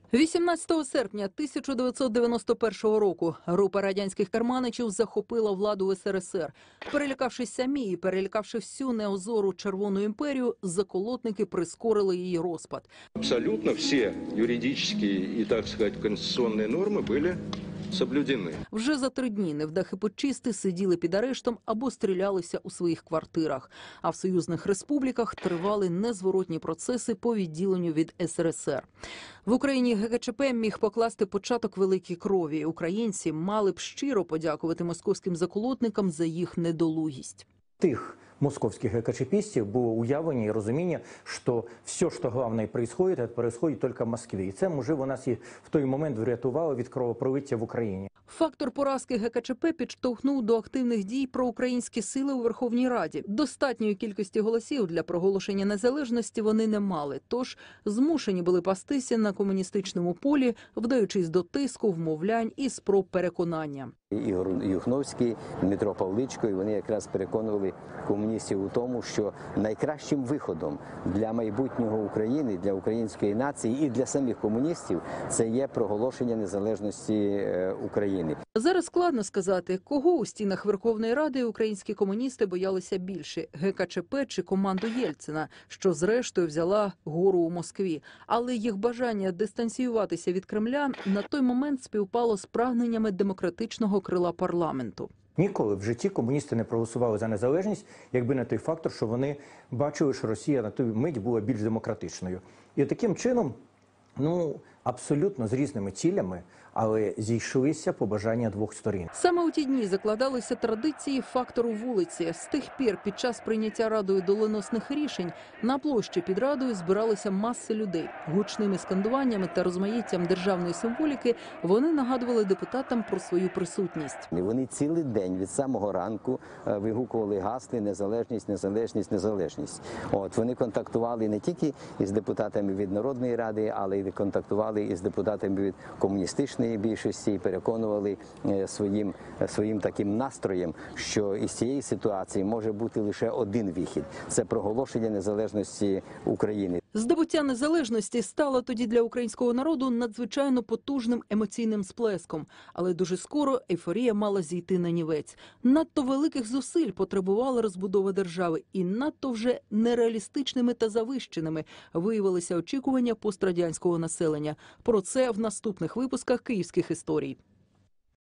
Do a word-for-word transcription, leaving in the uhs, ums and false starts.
вісімнадцятого серпня тисяча дев'ятсот дев'яносто першого року група радянських керманичів захопила владу в ес ер ес ер. Перелякавшись самі і перелякавши всю неозору Червону імперію, заколотники прискорили її розпад. Абсолютно всі юридичні і, так сказати, конституційні норми були соблюдені. Вже за три дні невдахи почисти сиділи під арештом або стрілялися у своїх квартирах. А в союзних республіках тривали незворотні процеси по відділенню від ес ер ес ер. В Україні ге ка че пе міг покласти початок великій крові. Українці мали б щиро подякувати московським заколотникам за їх недолугість. Тих московских ГКЧПистов было уявление и разумение, что все, что главное происходит, это происходит только в Москве. І це, можливо, нас і в той момент врятувало від кровопролиття в Україні. Фактор поразки ге ка че пе підштовхнув до активних дій проукраїнські сили у Верховній Раді. Достатньої кількості голосів для проголошення незалежності вони не мали, тож змушені були пастися на комуністичному полі, вдаючись до тиску, вмовлянь і спроб переконання. Ігор Юхновський, Дмитро Павличко, і вони якраз переконували комуністів у тому, що найкращим виходом для майбутнього України, для української нації і для самих комуністів це є проголошення незалежності України. Зараз складно сказати, кого у стінах Верховної Ради українські комуністи боялися більше – ге ка че пе чи команду Єльцина, що зрештою взяла гору у Москві. Але їх бажання дистанціюватися від Кремля на той момент співпало з прагненнями демократичного крила парламенту. Ніколи в житті комуністи не проголосували за незалежність, якби не той фактор, що вони бачили, що Росія на той мить була більш демократичною. І таким чином, ну, абсолютно з різними цілями, але зійшлися побажання двох сторін. Саме у ті дні закладалися традиції фактору вулиці. З тих пір під час прийняття Радою доленосних рішень на площі під Радою збиралися маси людей. Гучними скандуваннями та розмаїттям державної символіки вони нагадували депутатам про свою присутність. Вони цілий день від самого ранку вигукували гасли «Незалежність, незалежність, незалежність». От, вони контактували не тільки із депутатами від Народної Ради, але й контактували із депутатами від комуністичної більшості і переконували своїм, своїм таким настроєм, що із цієї ситуації може бути лише один вихід – це проголошення незалежності України. Здобуття незалежності стало тоді для українського народу надзвичайно потужним емоційним сплеском. Але дуже скоро ейфорія мала зійти на нівець. Надто великих зусиль потребувала розбудова держави. І надто вже нереалістичними та завищеними виявилися очікування пострадянського населення. Про це в наступних випусках «Київських історій».